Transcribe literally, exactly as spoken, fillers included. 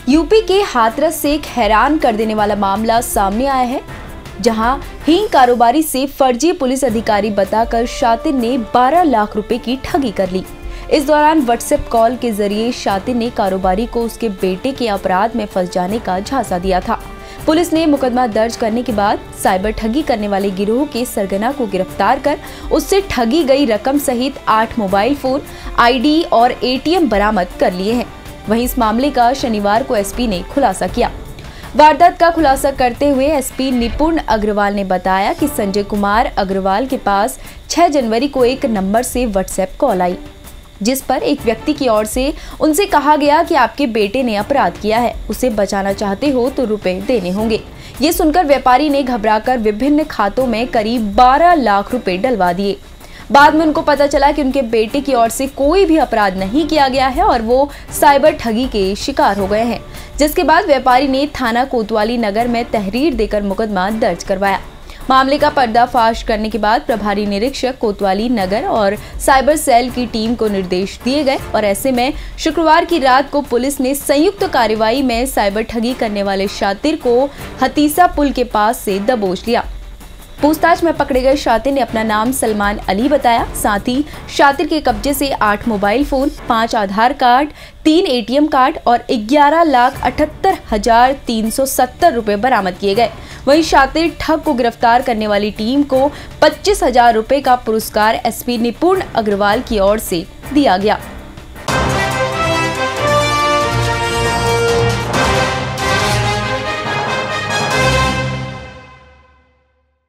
UP के हाथरस से एक हैरान कर देने वाला मामला सामने आया है, जहां हींग कारोबारी से फर्जी पुलिस अधिकारी बताकर शातिर ने बारह लाख रुपए की ठगी कर ली। इस दौरान व्हाट्सएप कॉल के जरिए शातिर ने कारोबारी को उसके बेटे के अपराध में फंस जाने का झांसा दिया था। पुलिस ने मुकदमा दर्ज करने के बाद साइबर ठगी करने वाले गिरोह के सरगना को गिरफ्तार कर उससे ठगी गई रकम सहित आठ मोबाइल फोन, आईडी और एटीएम बरामद कर लिए हैं। वहीं इस मामले का शनिवार को एसपी ने खुलासा किया। वारदात का खुलासा करते हुए एसपी निपुण अग्रवाल ने बताया कि संजय कुमार अग्रवाल के पास छह जनवरी को एक नंबर से व्हाट्सएप कॉल आई, जिस पर एक व्यक्ति की ओर से उनसे कहा गया कि आपके बेटे ने अपराध किया है, उसे बचाना चाहते हो तो रुपए देने होंगे। ये सुनकर व्यापारी ने घबराकर विभिन्न खातों में करीब बारह लाख रुपए डलवा दिए। बाद में उनको पता चला कि उनके बेटे की ओर से कोई भी अपराध नहीं किया गया है और वो साइबर ठगी के शिकार हो गए हैं, जिसके बाद व्यापारी ने थाना कोतवाली नगर में तहरीर देकर मुकदमा दर्ज करवाया। मामले का पर्दाफाश करने के बाद प्रभारी निरीक्षक कोतवाली नगर और साइबर सेल की टीम को निर्देश दिए गए और ऐसे में शुक्रवार की रात को पुलिस ने संयुक्त कार्रवाई में साइबर ठगी करने वाले शातिर को हतीसा पुल के पास से दबोच लिया। पूछताछ में पकड़े गए शातिर ने अपना नाम सलमान अली बताया। साथ ही शातिर के कब्जे से आठ मोबाइल फोन, पांच आधार कार्ड, तीन एटीएम कार्ड और ग्यारह लाख अठहत्तर हजार तीन सौ सत्तर रुपए बरामद किए गए। वहीं शातिर ठग को गिरफ्तार करने वाली टीम को पच्चीस हजार रुपए का पुरस्कार एसपी निपुण अग्रवाल की ओर से दिया गया।